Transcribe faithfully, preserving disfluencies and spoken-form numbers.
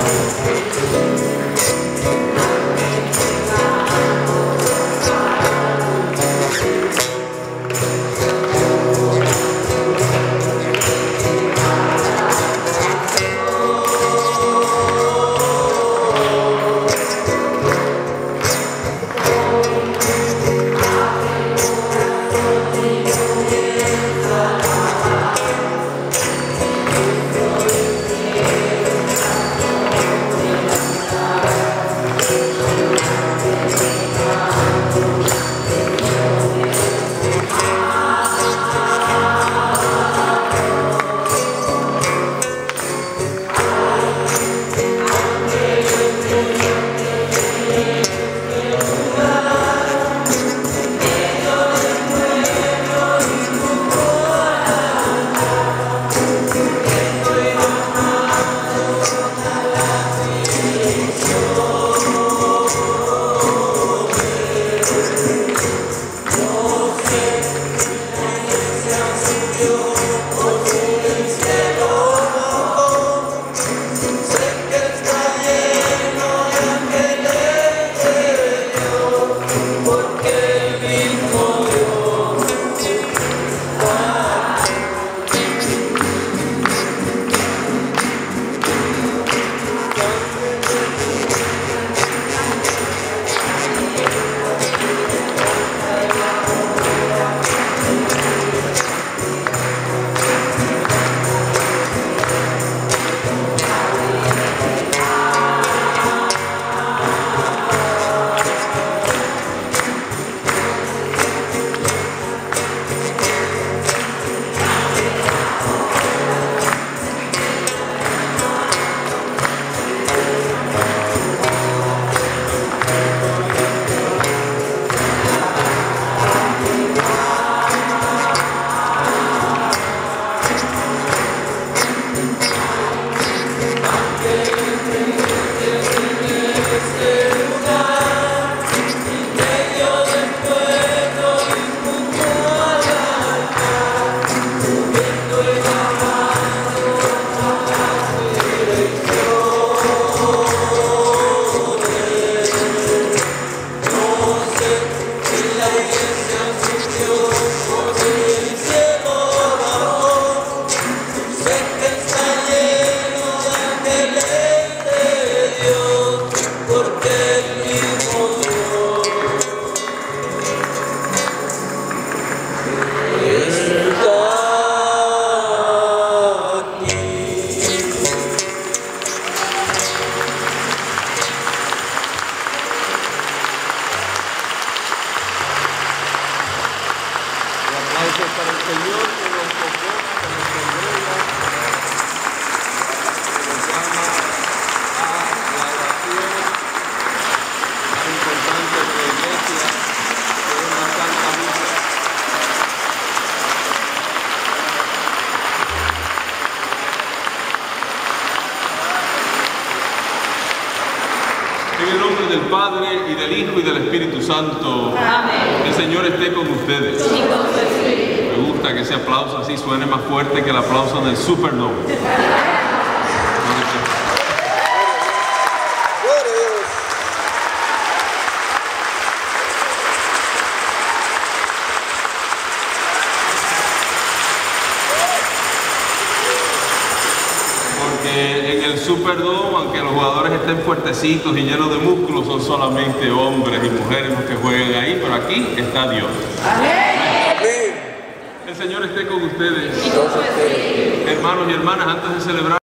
En el nombre del Padre, y del Hijo, y del Espíritu Santo. Amén. El Señor esté con ustedes. Me gusta que ese aplauso así suene más fuerte que el aplauso del Superdome. Porque en el Superdome, aunque los jugadores estén fuertecitos y llenos de músculos, son solamente hombres y mujeres los que juegan ahí, pero aquí está Dios. Amén. El Señor esté con ustedes. Hermanos y hermanas, antes de celebrar